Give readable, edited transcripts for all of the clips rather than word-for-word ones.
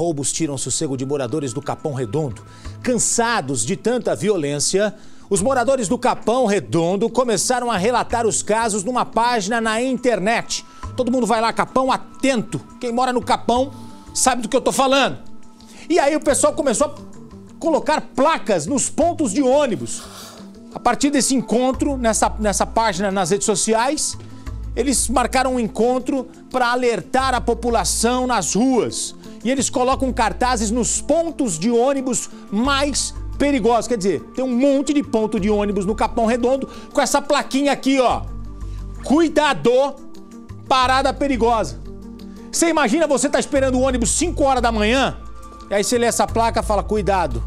Roubos tiram sossego de moradores do Capão Redondo. Cansados de tanta violência, os moradores do Capão Redondo começaram a relatar os casos numa página na internet. Todo mundo vai lá, Capão Atento. Quem mora no Capão sabe do que eu tô falando. E aí o pessoal começou a colocar placas nos pontos de ônibus. A partir desse encontro, nessa página nas redes sociais, eles marcaram um encontro para alertar a população nas ruas. E eles colocam cartazes nos pontos de ônibus mais perigosos. Quer dizer, tem um monte de ponto de ônibus no Capão Redondo com essa plaquinha aqui, ó. Cuidado, parada perigosa. Você imagina, você tá esperando o ônibus 5 horas da manhã, e aí você lê essa placa e fala, cuidado.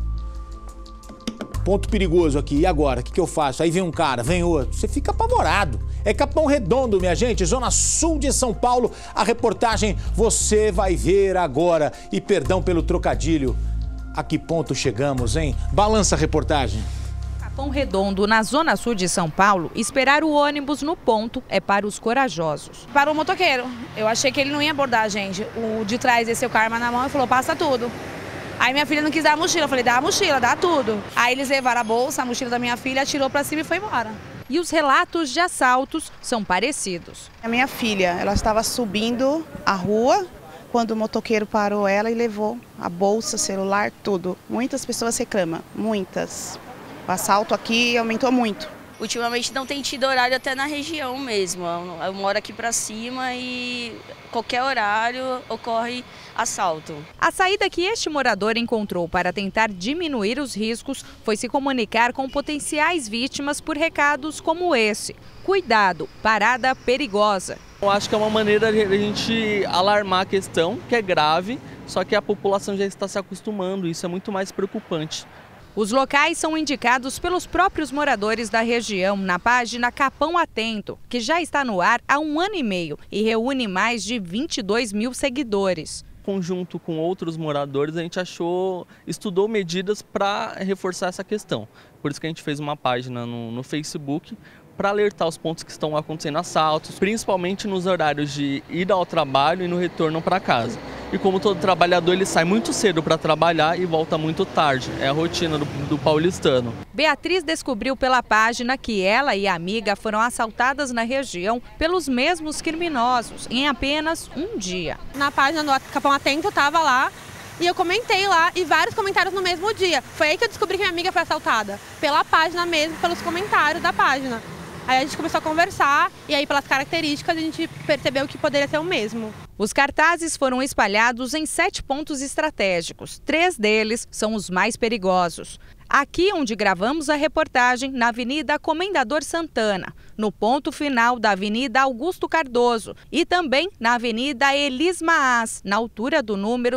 Ponto perigoso aqui, e agora? O que eu faço? Aí vem um cara, vem outro. Você fica apavorado. É Capão Redondo, minha gente, zona sul de São Paulo. A reportagem você vai ver agora. E perdão pelo trocadilho. A que ponto chegamos, hein? Balança a reportagem. Capão Redondo, na zona sul de São Paulo, esperar o ônibus no ponto é para os corajosos. Para o motoqueiro. Eu achei que ele não ia abordar a gente. O de trás desceu com a arma na mão e falou, passa tudo. Aí minha filha não quis dar a mochila, eu falei, dá a mochila, dá tudo. Aí eles levaram a bolsa, a mochila da minha filha, atirou pra cima e foi embora. E os relatos de assaltos são parecidos. A minha filha, ela estava subindo a rua quando o motoqueiro parou ela e levou a bolsa, celular, tudo. Muitas pessoas reclamam, muitas. O assalto aqui aumentou muito. Ultimamente não tem tido horário até na região mesmo. Eu moro aqui pra cima e qualquer horário ocorre assalto. A saída que este morador encontrou para tentar diminuir os riscos foi se comunicar com potenciais vítimas por recados como esse. Cuidado, parada perigosa. Eu acho que é uma maneira de a gente alarmar a questão, que é grave, só que a população já está se acostumando, isso é muito mais preocupante. Os locais são indicados pelos próprios moradores da região na página Capão Atento, que já está no ar há 1 ano e meio e reúne mais de 22 mil seguidores. Conjunto com outros moradores, a gente estudou medidas para reforçar essa questão. Por isso que a gente fez uma página no Facebook para alertar os pontos que estão acontecendo assaltos, principalmente nos horários de ida ao trabalho e no retorno para casa. E como todo trabalhador, ele sai muito cedo para trabalhar e volta muito tarde. É a rotina do paulistano. Beatriz descobriu pela página que ela e a amiga foram assaltadas na região pelos mesmos criminosos em apenas um dia. Na página do Capão Atento estava lá e eu comentei lá e vários comentários no mesmo dia. Foi aí que eu descobri que minha amiga foi assaltada. Pela página mesmo, pelos comentários da página. Aí a gente começou a conversar e aí pelas características a gente percebeu que poderia ser o mesmo. Os cartazes foram espalhados em 7 pontos estratégicos. 3 deles são os mais perigosos. Aqui onde gravamos a reportagem, na Avenida Comendador Santana, no ponto final da Avenida Augusto Cardoso e também na Avenida Elis Maas, na altura do número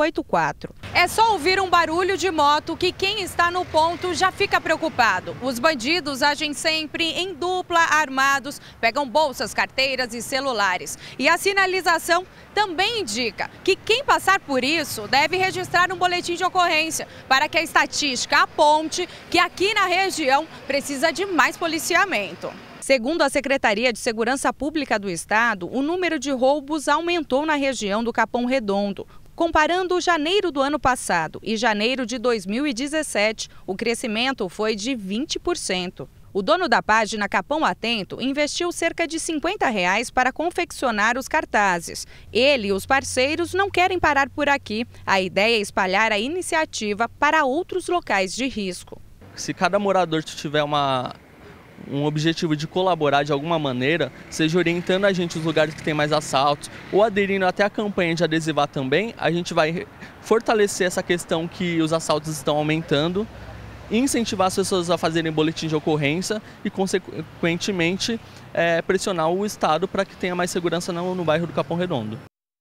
584. É só ouvir um barulho de moto que quem está no ponto já fica preocupado. Os bandidos agem sempre em dupla, armados, pegam bolsas, carteiras e celulares. E a sinalização também indica que quem passar por isso deve registrar um boletim de ocorrência para que a estatística aponte que aqui na região precisa de mais policiamento. Segundo a Secretaria de Segurança Pública do Estado, o número de roubos aumentou na região do Capão Redondo. Comparando janeiro do ano passado e janeiro de 2017, o crescimento foi de 20%. O dono da página Capão Atento investiu cerca de R$50 para confeccionar os cartazes. Ele e os parceiros não querem parar por aqui. A ideia é espalhar a iniciativa para outros locais de risco. Se cada morador tiver um objetivo de colaborar de alguma maneira, seja orientando a gente os lugares que tem mais assaltos ou aderindo até a campanha de adesivar também, a gente vai fortalecer essa questão que os assaltos estão aumentando, incentivar as pessoas a fazerem boletim de ocorrência e, consequentemente, pressionar o Estado para que tenha mais segurança no bairro do Capão Redondo.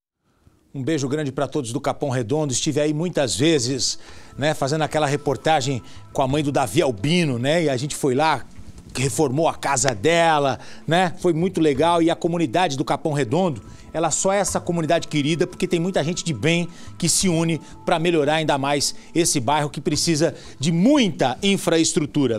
Um beijo grande para todos do Capão Redondo. Estive aí muitas vezes, né, fazendo aquela reportagem com a mãe do Davi Albino, né? E a gente foi lá, reformou a casa dela, né? Foi muito legal. E a comunidade do Capão Redondo, ela só é essa comunidade querida porque tem muita gente de bem que se une para melhorar ainda mais esse bairro que precisa de muita infraestrutura.